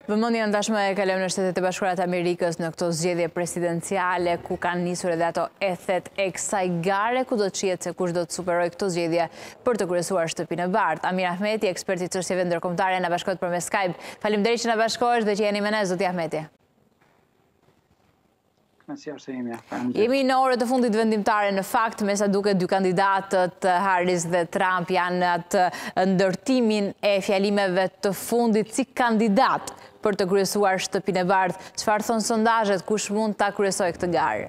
Vëmendjen tashmë e kalon në Shtetet e Bashkuara të Amerikës në këto zgjedhje presidenciale ku kanë nisur edhe ato ethet e kësaj gare ku do të shihet se kush do të superojë këto zgjedhje për të kryesuar shtëpinë e bardhë. Amir Ahmeti, ekspert i çështjeve ndërkombëtare, na bashkohet përmes Skype. Faleminderit që na bashkohesh dhe që jeni me ne, zoti Ahmeti. Jemi në orët e fundit vendimtare. Në fakt, me sa duket, dy kandidatët, Harris dhe Trump, janë atë ndërtimin e fjalimeve të fundit si kandidat për të kryesuar shtëpinë e bardhë. Çfarë thon sondazhet, kush mund ta kryesojë këtë garë?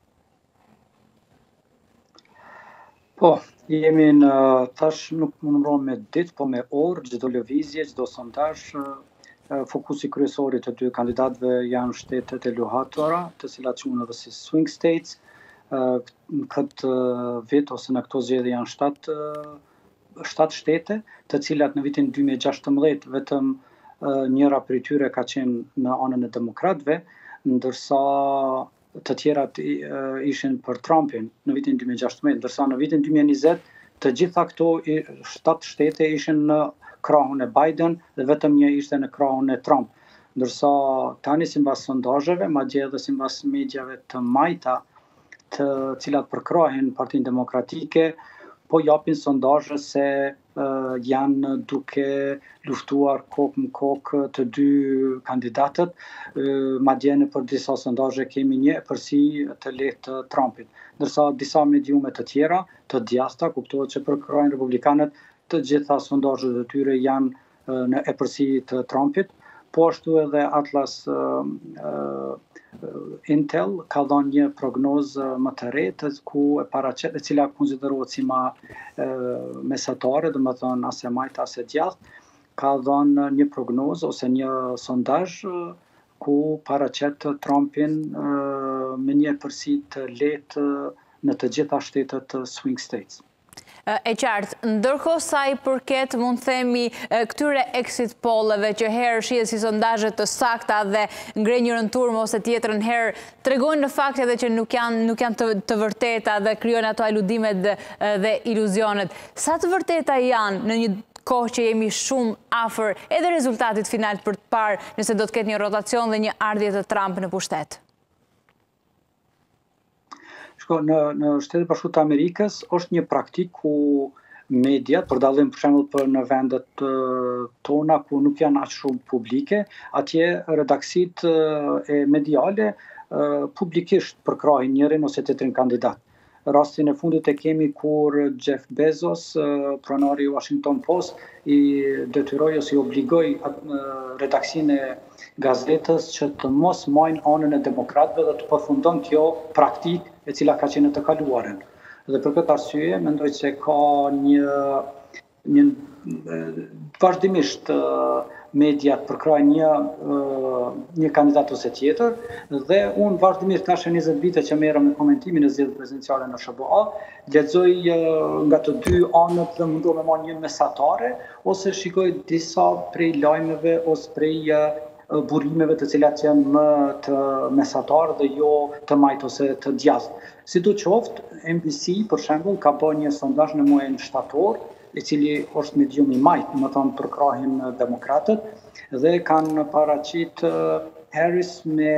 Po, jemi në tash nuk më numëron me ditë, po me orë, çdo lëvizje, çdo sondazh. Fokusi kryesori të dy kandidatëve janë shtetet e luhatura, të cilat quhen edhe si swing states. Në këtë vit ose në këto zgjedhje janë 7 shtete, të cilat në vitin 2016 vetëm njëra prej tyre ka qenë në anën e demokratëve, ndërsa të tjerat ishin për Trumpin në vitin 2016, ndërsa në vitin 2020 të gjitha këto 7 shtete ishin në krahun e Biden dhe vetëm një ishte në krahun e Trump. Ndërsa tani sipas sondazheve, madje edhe sipas mediave të majta, të cilat përkrahin Partinë Demokratike, po japin sondazhe se janë duke luftuar kokë në kokë të dy kandidatët. Madje në për disa sondazhe kemi një epërsi të lehtë të Trumpit. Ndërsa disa mediume të tjera, të djasta, kuptohet që përkrahin republikanët, të gjitha sondazhet e tyre janë në epërsi të Trumpit, po ashtu edhe Atlas Intel ka dhënë një prognozë më të re, ku e paraqet, e cila konsiderohet si më mesatare, domethënë as e majt as e djathtë, ka dhënë një prognozë ose një sondazh ku paraqet Trumpin me një epërsi të lehtë në të gjitha shtetet swing states. E qartë, ndërkohë sa i përket mund themi këtyre exit polleve që herë shihet si sondazhe të sakta dhe ngre njërën turmë ose tjetrën herë tregojnë në fakt edhe që nuk janë të vërteta dhe krijojnë ato iludimet dhe iluzionet. Sa të vërteta janë në një kohë që jemi shumë afër edhe rezultatit final për të parë nëse do të ketë një rotacion dhe një ardhje të Trump në pushtet? Në Shtetet e Bashkuara të Amerikës është një praktik ku mediat, për dallim për shembull në vendet tona ku nuk janë aq shumë publike, atje redaksitë e mediale publikisht përkrahin njërin ose tjetrin kandidat. Rastin e fundit e kemi kur Jeff Bezos, pronari i Washington Post, i detyroi ose i obligoi redaksinë e gazetës që të mos marrin anën e demokratëve dhe të përfundon kjo praktikë e cila ka qenë të kaluarën. Dhe për këtë arsye mendoj se ka një vazhdimisht mediat përkrajnë një kandidat ose tjetër, dhe unë vazhdimisht tash 20 vite që merrem me komentimin e zgjedhjeve prezidenciale në SBA, lexoj nga të dy anët dhe mundohem me marrë një mesatare, ose shikoj disa prej lajmeve ose prej burimeve të cilat janë më të mesatar dhe jo të majt ose të djathtë. Sidoqoftë, NBC për shembull ka bërë një sondazh në muajin shtator, i cili është medium i majt, më thonë përkrahin demokratët, dhe kanë paraqit Harris me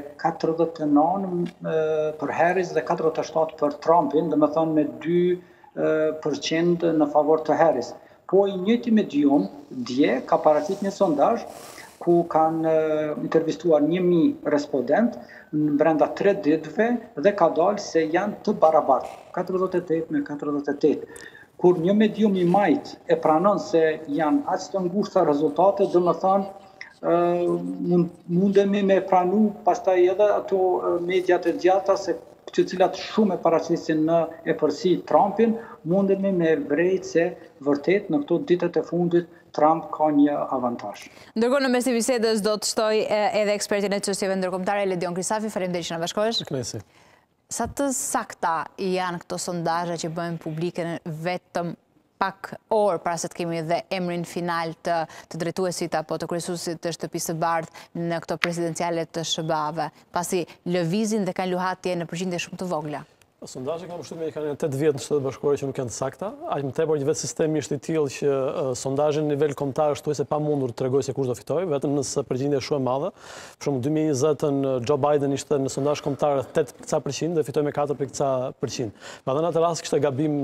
49 për Harris dhe 47 për Trumpin, dhe më thonë me 2% në favor të Harris. Po i njëjti medium dje ka paraqit një sondazh ku kanë intervistuar 1000 respondent në brenda 3 ditëve dhe ka dalë se janë të barabartë, 48 me 48. Kur një medium i majt e pranon se janë aq të ngushta rezultate, do më thonë mundemi me pranu pastaj edhe ato mediat e djata se të cilat shumë e paraqisin në epërsi Trumpin, mundemi me vrejt se vërtet në këto ditët e fundit Trump ka një avantazh. Ndërkohë në mes të bisedës do të shtoj edhe ekspertin e çështjeve ndërkombëtare Ledion Krisafi. Faleminderit që na bashkohesh. Sa të sakta janë këto sondazhe që bëhen publike vetëm pak orë para se të kemi dhe emrin final të drejtuesit apo të kryesuesit të shtëpisë së bardhë në këto presidenciale të SBA-ve, pasi lëvizin dhe kanë luhatje në përqindje shumë të vogla? Sondazhe kam përshtypjen që kanë 8 vjet në Shtetet Bashkuara që nuk janë të sakta, aq më tepër që vetë sistemi është i tillë që sondazhi në nivel kombëtar është thuajse pamundur të tregojë se kush do fitojë, vetëm nëse përgjindja është shumë e madhe. Për shembull 2020-ën Joe Biden ishte në sondazh kombëtar 8% dhe fitoi me 4%. Pra në atë rast kishte gabim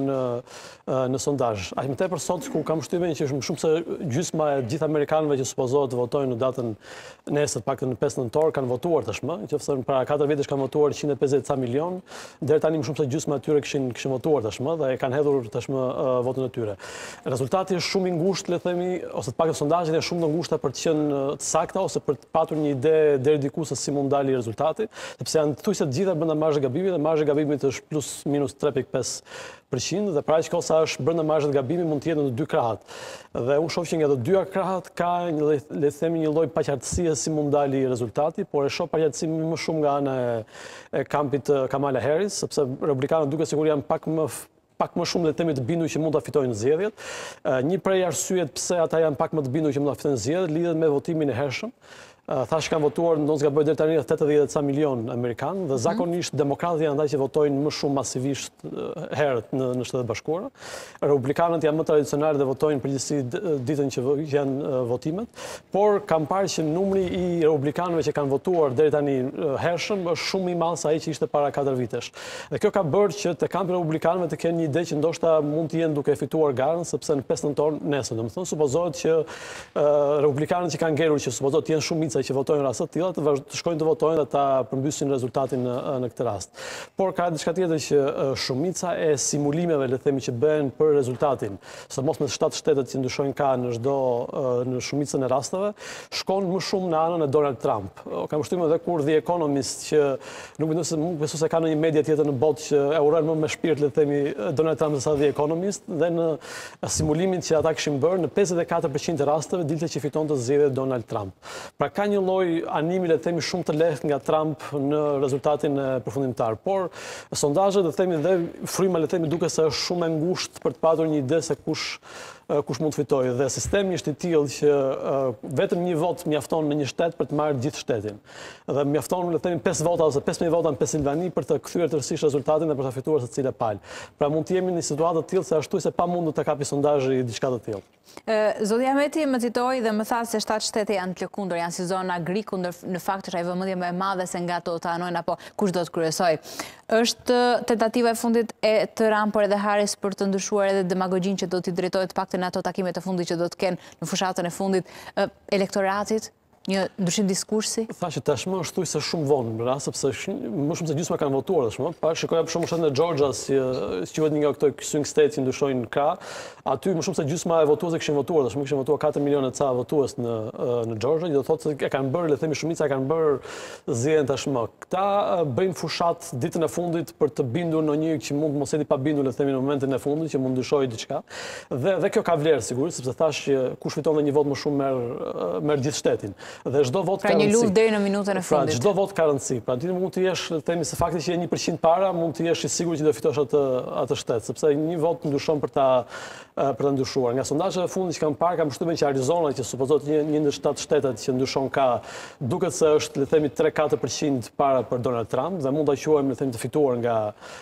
në sondazh. Aq më tepër sot ku kam përshtypjen që është më shumë se gjysma e gjithë amerikanëve që supozohet të votojnë në datën nesër, paktën në 5 nëntor kanë votuar tashmë, nëse para 4 vjetësh kanë votuar 150 milion, deri tani më shumë se gjysma e tyre kishin votuar tashmë dhe e kanë hedhur tashmë votën e tyre. Rezultati është shumë i ngushtë, le të themi, ose të paktën sondazhet janë shumë të ngushta për të qenë të sakta ose për të patur një ide deri diku se si mund dalë rezultati, sepse janë thuajse të gjitha brenda marrësh gabimit dhe marrësh gabimit është plus minus 3.5% dhe pra aq kohë sa është brenda marrësh gabimit mund të jetë në dy krahat. Dhe unë shoh që nga të dyja krahat ka le të themi një lloj paqartësie si mund dalë rezultati, por e shoh paqartësi më shumë nga ana e kampit Kamala Harris, sepse republikanët duket sikur janë pak më shumë le të themi të bindur që mund ta fitojnë zgjedhjet. Një prej arsyet pse ata janë pak më të bindur që mund ta fitojnë zgjedhjet lidhet me votimin e hershëm. Thash kanë votuar, do të gaboj deri tani 80 milion amerikanë dhe zakonisht demokratët janë ata që votojnë më shumë masivisht herët në Shtetet Bashkuara. Republikanët janë më tradicionalë dhe votojnë përgjithësi ditën që janë votimet, por kam parë që numri i republikanëve që kanë votuar deri tani hershëm është shumë i madh sa ai që ishte para 4 vitesh. Dhe kjo ka bërë që te kampi republikanëve të kenë një ide që ndoshta mund të jenë duke fituar garën, sepse në 5 nëntor nesër, domethënë supozohet që republikanët që kanë ngelur që supozohet të jenë shumë që votojnë në raste të tilla të shkojnë të votojnë dhe ta përmbysin rezultatin në këtë rast. Por ka diçka tjetër që shumica e simulimeve, le të themi, që bëhen për rezultatin, sidomos me 7 shtetet që ndryshojnë ka në shumicën e rasteve, shkon më shumë në anën e Donald Trump. Kam përshtypjen edhe kur The Economist që nuk besoj se ka në një media tjetër në botë që e urojnë më me shpirt, le të themi, Donald Trump se sa The Economist, dhe në simulimin që ata kishin bërë në 54% e rasteve dilte që fitonte zgjedhjet Donald Trump. Pra ka një lloj animi, le të themi, shumë të lehtë nga Trump në rezultatin e përfundimtar. Por sondazhet, le të themi, dhe fryma, le të themi, duket se është shumë e ngushtë për të patur një ide se kush mund të fitojë. Dhe sistemi është i tillë që vetëm një vot mjafton në një shtet për të marrë gjithë shtetin. Dhe mjafton, le të themi, 5 vota ose 5000 vota në Pensilvani për të kthyer tërësisht rezultatin dhe për ta fituar secila palë. Pra mund të jemi në një situatë të tillë se ashtu se pamundur të kapi sondazhi diçka të tillë. Zoti Ahmeti më citoi dhe më tha se 7 shtete janë të lëkundur, janë si zona gri, kundër në fakt është ai vëmendje më e madhe se nga ato të anojnë apo kush do të kryesojë. Është tentativa e fundit e Trump por edhe Harris për të ndryshuar edhe demagogjinë që do t'i drejtojë të paktën ato takimet e fundit që do të kenë në fushatën e fundit elektoratit? Një ndryshim diskursi? Thashë tashmë është thuajse shumë vonë, sepse më shumë se gjysma kanë votuar tashmë. Pa shikoja për shembull shtetin e Georgia si quhet një nga këto swing states që ndryshojnë krah. Aty më shumë se gjysma e votuesve kishin votuar, tashmë kishin votuar 4 milionë ca votues në Georgia, që do thotë se e kanë bërë, le të themi, shumica e kanë bërë zgjedhjen tashmë. Këta bëjnë fushat ditën e fundit për të bindur në një që mund mos jeti pa bindur, le të themi, në momentin e fundit që mund ndryshojë diçka. Dhe kjo ka vlerë sigurisht, sepse thash që kush fiton dhe një vot më shumë merr gjithë shtetin. Dhe çdo vot ka rëndësi. Pra një luftë deri në minutën e fundit. Pra çdo vot ka rëndësi. Pra ti mund të jesh, themi, se fakti që je 1% para, mund të jesh i sigurt që do fitosh atë shtet, sepse një vot ndryshon për ta ndryshuar. Nga sondazhet e fundit që kam parë, kam përshtypjen që Arizona, që supozohet një ndër 7 shtetet që ndryshon ka, duket se është, le të themi, 3-4% para për Donald Trump dhe mund ta quajmë, le të themi, të fituar nga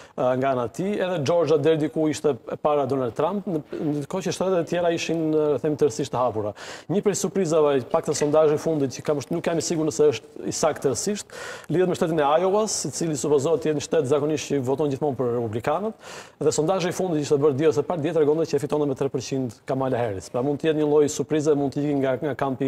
ana e tij. Edhe Georgia deri diku ishte para Donald Trump, ndërkohë që shtetet e tjera ishin, le të themi, tërësisht të hapura. Një prej surprizave, paktën sondazhi i fundit që nuk jam i sigurt nëse është i saktë tërësisht, lidhet me shtetin e Iowas, i cili supozohet të jetë një shtet zakonisht që voton gjithmonë për republikanët, dhe sondazhi i fundit ishte bërë diell së parë, dje tregonte që fitonte me 3% Kamala Harris. Pra mund të jetë një lloj surprize, mund të ikin nga kampi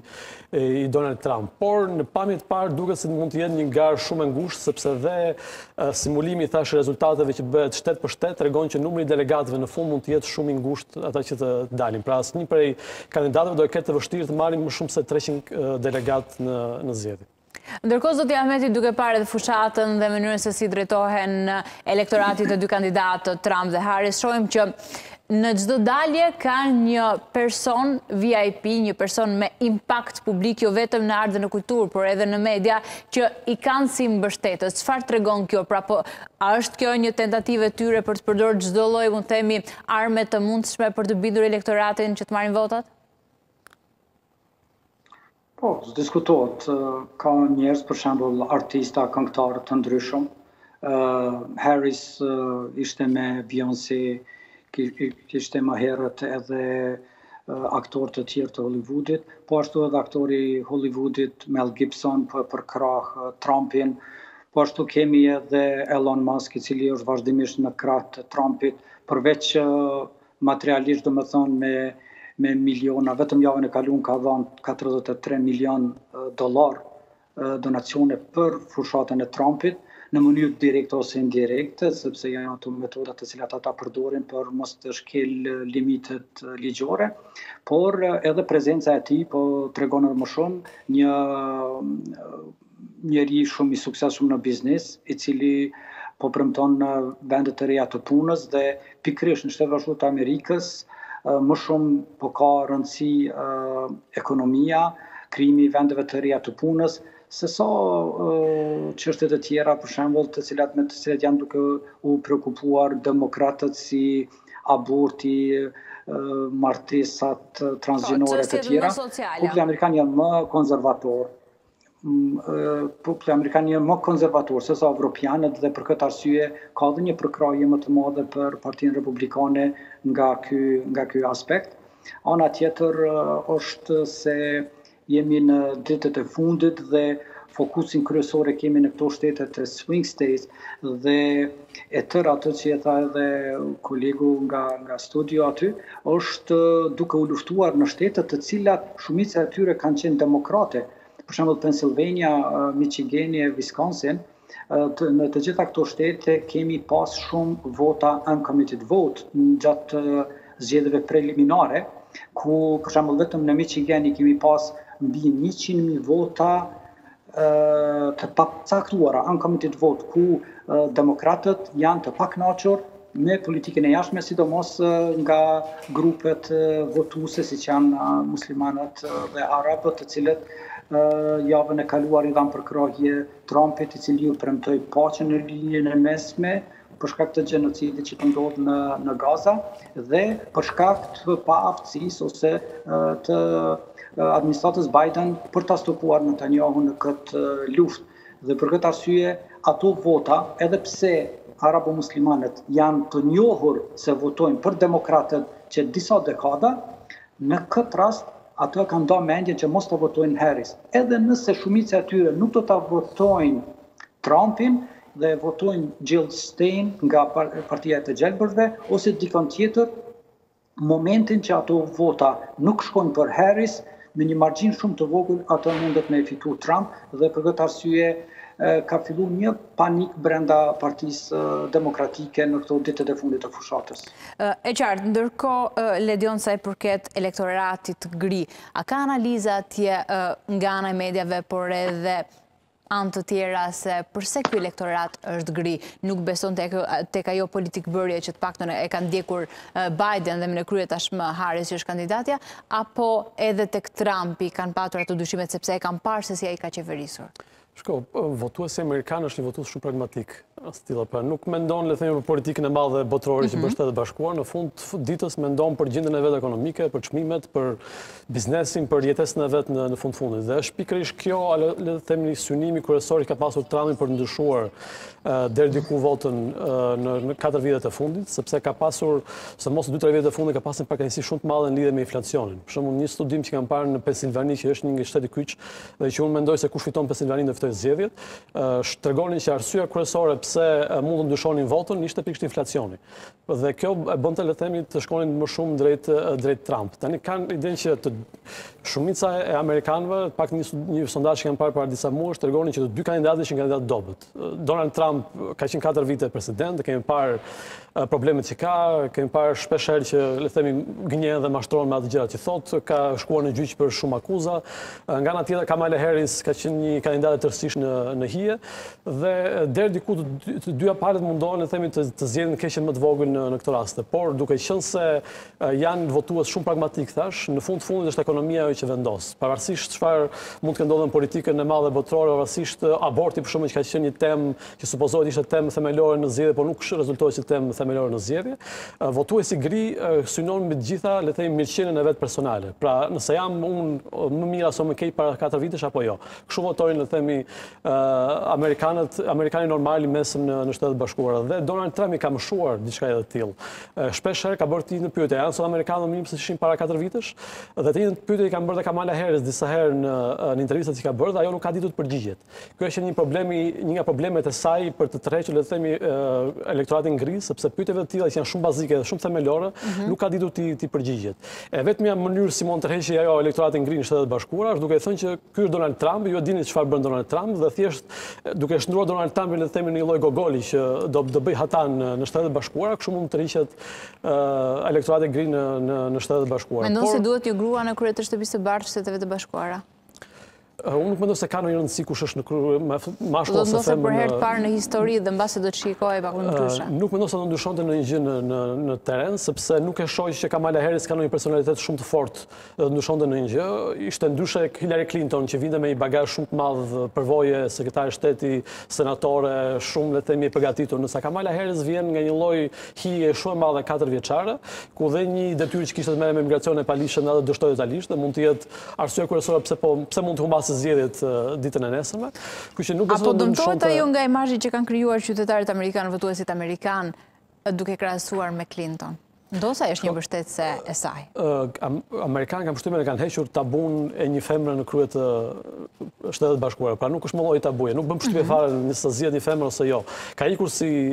i Donald Trump. Por në pamje të parë duket se mund të jetë një garë shumë e ngushtë, sepse dhe simulimi thash rezultateve që bëhet shtet për shtet tregon që numri i delegatëve në fund mund të jetë shumë i ngushtë ata që të dalin. Pra asnjë prej kandidatëve do të ketë të vështirë të marrin më shumë se 300 delegat në zgjedhje. Ndërkohë, zoti Ahmeti, duke parë edhe fushatën dhe mënyrën se si drejtohen elektoratit të dy kandidatë, Trump dhe Harris, shohim që në çdo dalje ka një person VIP, një person me impakt publik, jo vetëm në art dhe në kulturë, por edhe në media, që i kanë si mbështetës. Çfarë tregon kjo? Pra po, a është kjo një tentativë e tyre për të përdorur çdo lloj, mund të themi, arme të mundshme për të bindur elektoratin që të marrin votat? Po, diskutohet. Ka njerëz, për shembull, artista, këngëtarë të ndryshëm, Harris ishte me Beyoncé, kishte më herët edhe aktorë të tjerë të Hollywoodit, po ashtu edhe aktori Hollywoodit Mel Gibson për krah Trumpin, po ashtu kemi edhe Elon Musk, i cili është vazhdimisht në krah të Trumpit, përveç materialisht do më thonë me miliona, vetëm javën e kaluar ka dhënë 43 milion dollar donacione për fushatën e Trumpit, në mënyrë direkte ose indirekte, sepse janë ato metodat të cilat ata përdorin për mos të shkel limitet ligjore, por edhe prezenca e tij po tregon edhe më shumë një njeri shumë i suksesshëm në biznes, i cili po premton në vende të reja të punës dhe pikërisht në Shtetet Bashkuara të Amerikës më shumë po ka rëndësi ekonomia, krijimi i vendeve të reja të punës, se sa çështjet e tjera, për shembull, me të cilat janë duke u prekupuar demokratët si aborti, martesat transgjenore të tjera. Populli amerikan janë më konservator. Populli amerikan janë më konservator se sa evropianët dhe për këtë arsye ka dhe një përkrahje më të madhe për Partinë Republikane nga ky aspekt. Ana tjetër është se jemi në ditët e fundit dhe fokusin kryesore kemi në këto shtetet e swing states dhe e tërë atë që e tha edhe kolegu nga studio aty, është duke u luftuar në shtetet të cilat shumica e tyre kanë qenë demokrate. Për shembull Pennsylvania, Michigani e Wisconsin, në të gjitha këto shtete kemi pas shumë vota uncommitted vote gjatë zgjedhjeve preliminare, ku për shembull vetëm në Michigani kemi pas mbi 100.000 vota të pacaktuara, uncommitted vote, ku demokratët janë të pakënaqur me politikën e jashtme, sidomos nga grupet votuese siç janë muslimanët dhe arabët, të cilët javën e kaluar i dhanë përkrahje Trumpit, i cili u premtoi paqen në linjën e mesme për shkak të gjenocidit që po ndodh në Gaza dhe për shkak të paaftësisë ose të administratës Biden për ta stopuar Netanyahu në këtë luftë. Dhe për këtë arsye, ato vota, edhe pse arabo-muslimanët janë të njohur se votojnë për demokratët që disa dekada, në këtë rast ato kanë nda mendjen që mos të votojnë Harris. Edhe nëse shumica e tyre nuk do ta votojnë Trumpin dhe votojnë Jill Stein nga Partia e të Gjelbërve ose dikon tjetër, momentin që ato vota nuk shkojnë për Harris, me një margjin shumë të vogël, ato mundet me fitu Trump dhe për këtë arsye ka filluar një panik brenda Partisë Demokratike në këto ditët e fundit të fushatës. E qartë, ndërkohë Ledion sa i përket elektoratit gri, a ka analiza atje nga ana e mediave, por edhe anë të tjera se përse ky elektorat është gri, nuk beson tek ajo politikbërje që të paktën e kanë ndjekur Biden dhe me në krye tashmë Harris që është kandidatja, apo edhe tek Trumpi kanë patur ato dyshimet sepse e kanë parë se si ai ka qeverisur? Shko, votuesi amerikan është një votues shumë pragmatik. Nuk mendon, le themi, për politikën e madhe botërore që bërë Shtetet Bashkuara, në fund ditës mendon për gjendjen e vet ekonomike, për çmimet, për biznesin, për jetesën e vet në fundit. Dhe është pikërisht kjo, le të themi, synimi kryesor që ka pasur Trumpi për ndryshuar deri diku votën në 4 vitet e fundit, sepse ka pasur, se mos 2-3 vitet e fundit ka pasur pakënaqësi shumë të madhe në lidhje me inflacionin. Për shembull, një studim që kanë parë në Pensilvani, që është një shtet i kyç, dhe që unë mendoj se kush fiton Pensilvanin do fitojë zgjedhjet, tregonin që arsyeja kryesore pse mund të ndryshonin votën ishte pikërisht inflacioni. Dhe kjo e bënte, le të themi, të shkonin më shumë drejt Trump. Tani kanë idenë që shumica e amerikanëve, pak një sondazh që kanë parë para disa muajsh, tregonin që të dy kandidatët ishin kandidatë dobët. Donald Trump ka qenë 4 vite president, dhe kemi parë problemet që ka, kemi parë shpeshherë që, le të themi, gënjen dhe mashtrohen me ato gjëra që thotë, ka shkuar në gjyq për shumë akuza. Nga ana tjetër, Kamala Harris ka qenë një kandidatë tërësisht në hije, dhe deri diku të dyja palët mundohen, le të themi, të zgjedhin keqen më të vogël në këtë rast. Por duke qenë se janë votues shumë pragmatik thash, në fundit është ekonomia ajo që vendos. Pavarësisht çfarë mund të ndodhë në politikën e madhe botërore, pavarësisht aborti për shembull që ka qenë një temë që supozohet ishte temë themelore në zgjedhje, por nuk rezultoi si temë themelore në zgjedhje. Votuesi gri synon me të gjitha, le të themi, mirëqenien e vet personale. Pra, nëse jam unë më mirë aso më keq para 4 vitesh apo jo. Kështu votojnë, le të themi, Amerikani normali mesëm në Shtetet Bashkuara. Dhe Donald Trump i ka mëshuar diçka edhe të tillë. Shpesh herë ka bërë të njëjtën pyetje. Janë sot amerikanë më mirë se ishin para 4 vitesh, dhe të njëjtën pyetje i kanë bërë dhe Kamala Harris disa herë në intervistat që ka bërë, dhe ajo nuk ka ditur të përgjigjet. Ky është një nga problemet e saj për të tërhequr, le të themi, elektoratin gri, sepse pyetjeve të tilla që janë shumë bazike dhe shumë themelore, nuk ka ditur të përgjigjet. E vetmja mënyrë si mund të tërheqë ajo elektoratin gri në Shtetet Bashkuara është duke thënë që ky është Donald Trump, ju e dini çfarë bën Donald Trump, dhe thjesht duke shndruar Donald Trumpin, le të themi, në një lloj gogoli që do bëj hatan në Shtetet Bashkuara, kështu mund të tërhiqet elektorati gri në Shtetet Bashkuara. Mendon se duhet ju grua në krye të shtëpisë së bardhë të Shteteve të Bashkuara? Unë nuk mendoj se ka në një rëndësi kush është në krye mashkull ose femër. Do të për herë të parë në histori dhe mbase do të shikojë pak më ndryshe. Nuk mendoj se do ndryshonte ndonjë gjë në terren, sepse nuk e shoh që Kamala Harris ka ndonjë personalitet shumë të fortë dhe ndryshonte ndonjë gjë. Ishte ndryshe Hillary Clinton që vinte me një bagazh shumë të madh, përvoje, sekretare shteti, senatore, shumë, le të themi, e përgatitur. Nësa Kamala Harris vjen nga një lloj hije shumë e madhe 4 vjeçare, ku dhe një detyrë që kishte të merrte me migracionin e palishëm edhe dështoi totalisht, dhe mund të jetë arsye kryesore pse mund të humbasë zgjedhjet ditën e nesërme. Apo dëmtohet ajo nga imazhi që kanë krijuar qytetarët amerikanë, votuesit amerikanë, duke krahasuar me Clinton? Ndosa është një mbështetëse e saj. Amerikanë kanë përshtypjen e kanë hequr tabun e një femre në krye të Shtetet Bashkuara. Pra nuk është më lloj tabuje, nuk bën përshtypje fare nëse zgjedh një femër ose jo. Ka ikur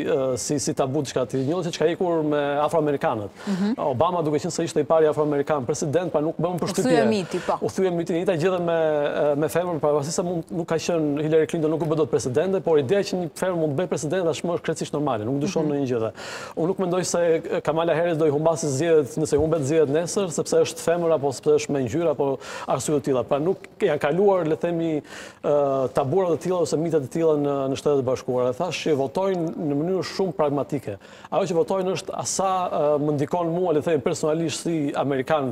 si tabu diçka të tillë, siç ka ikur me afroamerikanët. Obama, duke qenë se ishte i pari afroamerikan president, pra nuk bën përshtypje. U thye miti, po. U thye miti, njëjta gjë me femrën, pavarësisht se nuk ka qenë Hillary Clinton, nuk u bë dot presidente, por ideja që një femër mund të bëjë president tashmë është krejtësisht normale, nuk ndryshon ndonjë gjë. Unë nuk mendoj se Kamala Harris do i humbasë zgjedhjet nëse humbet zgjedhjet nesër, sepse është femër apo sepse është me ngjyrë apo arsye të tilla. Pra nuk janë kaluar, le të themi, taburat të tilla ose mitet të tilla në Shtetet Bashkuara. Thash që votojnë në mënyrë shumë pragmatike. Ajo që votojnë është asa më ndikon mua, le të themi, personalisht si amerikan,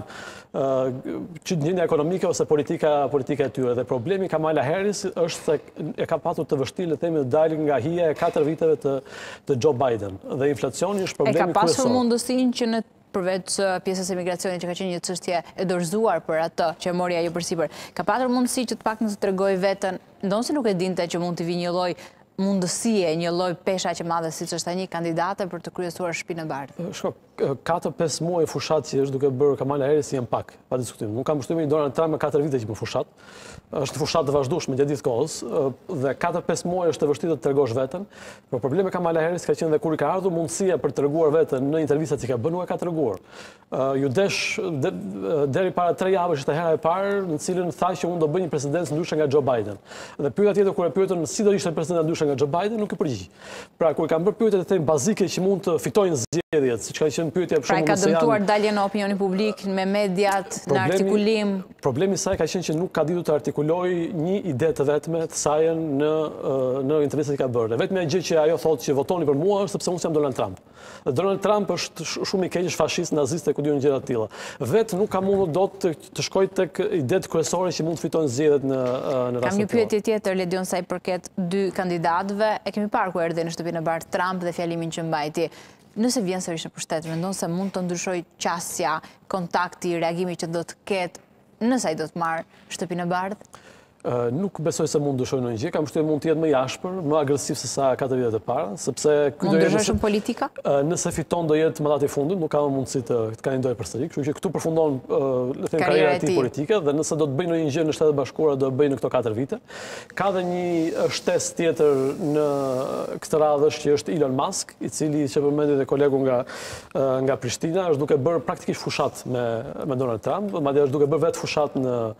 që gjendja ekonomike ose politika e tyre. Dhe problemi Kamala Harris është se e ka patur të vështirë, le të themi, të dalë nga hija e 4 viteve të Joe Biden. Dhe inflacioni është problemi kryesor. E ka pasur mundësinë që në përveç pjesës e migracionit që ka qenë një çështje e dorëzuar për atë që mori ajo përsipër, ka patur mundësi që të paktën të tregojë veten, ndonse nuk e dinte që mund të vijë një lloj mundësie, një lloj pesha që madhe siç është tani kandidate për të kryesuar Shtëpinë e Bardhë. Shko, 4-5 muaj fushat që është duke bërë Kamala Harris janë pak, pa diskutim. Nuk kam përshtypjen Donald Trump me 4 vite që bën fushat. Është fushat të vazhdueshme gjatë gjithë kohës dhe 4-5 muaj është e vështirë të tregosh veten. Por problemi Kamala Harris ka qenë dhe kur i ka ardhur mundësia për të treguar veten në intervistat që ka bërë, nuk e ka treguar. Ju desh deri para 3 javësh ishte hera e parë në cilën tha që unë do bëj një presidencë ndryshe nga Joe Biden. Dhe pyetja tjetër kur e pyetën si do ishte president ndryshe nga Joe Biden, nuk e përgjigj. Pra kur kanë bërë pyetjet e them bazike që mund të fitojnë zgjedhjet, siç ka qenë pyetja për shembull ka dëmtuar daljen në opinionin publik, me mediat, në artikulim. Problemi i saj ka qenë që nuk ka ditur të artikuloj një ide të vetme të saj në intervistat që ka bërë. Vetmja gjë që ajo thotë që votoni për mua është sepse unë jam Donald Trump. Dhe Donald Trump është shumë i keq, është fashist, nazist e ku diun gjëra të tilla. Vetë nuk ka mundur dot të shkojë tek idetë kryesore që mund të fitojnë zgjedhjet në rastin. Kam një pyetje tjetër, Ledion, sa i përket 2 kandidatëve. E kemi parë ku erdhi në Shtëpinë e Bardhë Trump dhe fjalimin që mbajti. Nëse vjen sërish në pushtet, mendon se mund të ndryshojë qasja, kontakti, reagimi që do të ketë nëse ai do të marrë Shtëpinë e Bardhë? Nuk besoj se mund ndryshojë ndonjë gjë, kam përshtypjen mund të jetë më i ashpër, më agresiv se sa 4 vitet e para, sepse ky do jetë shumë politika. Nëse fiton do jetë mandati i fundit, nuk ka mundësi të kandidojë përsëri, kështu që këtu përfundon le të them karriera e tij politike dhe nëse do të bëjë ndonjë gjë në Shtetet Bashkuara do e bëjë në këto 4 vite. Ka dhe një shtesë tjetër në këtë radhë që është Elon Musk, i cili që përmendi dhe kolegu nga Prishtina, është duke bërë praktikisht fushat me Donald Trump, madje është duke bërë vetë fushat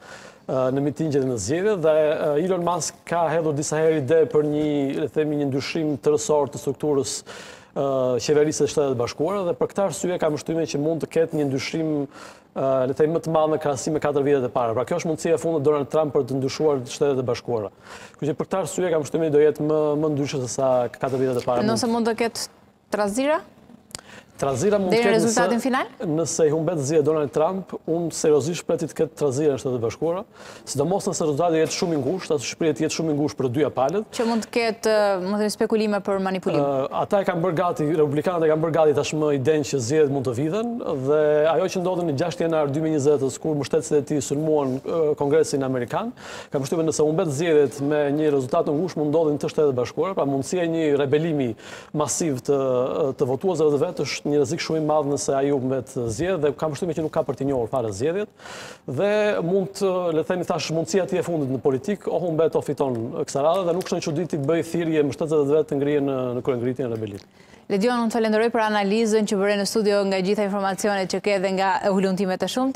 në mitingjet e në zgjedhjet dhe Elon Musk ka hedhur disa herë ide për le të themi një ndryshim tërësor të strukturës qeverisë së Shtetet Bashkuara dhe për këtë arsye kam përshtypjen që mund të ketë një ndryshim le të themi më të madh në krahasim me 4 vitet e para. Pra kjo është mundësia e fundit Donald Trump për të ndryshuar Shtetet e Bashkuara. Kështu që për këtë arsye kam përshtypjen do jetë më ndryshe se sa 4 vitet e para. Nëse mund të ketë trazira? Trazira mund Deri të në ketë rezultatin final? Nëse i humbet zgjedhjet Donald Trump, unë seriozisht preti të ketë trazira në Shtetet e Bashkuara, sidomos nëse rezultati jetë shumë i ngushtë, atë shpreh të jetë shumë i ngushtë për dyja palët. Që mund të ketë, më thënë, spekulime për manipulim. Ata e kanë bërë gati, republikanët e kanë bërë gati tashmë idenë që zgjedhjet mund të viten dhe ajo që ndodhi në 6 janar 2020, kur mbështetësit e tij sulmuan Kongresin Amerikan, kam përshtypjen nëse humbet zgjedhjet me një rezultat të ngushtë mund ndodhin të Shtetet e Bashkuara, pra mundësia e një rebelimi masiv të votuesve vetë është një rrezik shumë i madh nëse ai humbet zgjedhjet dhe kam përshtypjen që nuk ka për të njohur fare zgjedhjet dhe mund të le të themi thash mundësia e fundit në politik o humbet o fiton kësaj radhe dhe nuk është çuditë të bëj thirrje mbështetësve vetë të ngrihen në kryengritjen e rebelimit. Ledion, unë të falenderoj për analizën që bëre në studio nga gjitha informacionet që ke dhe nga hulumtimet e shumta.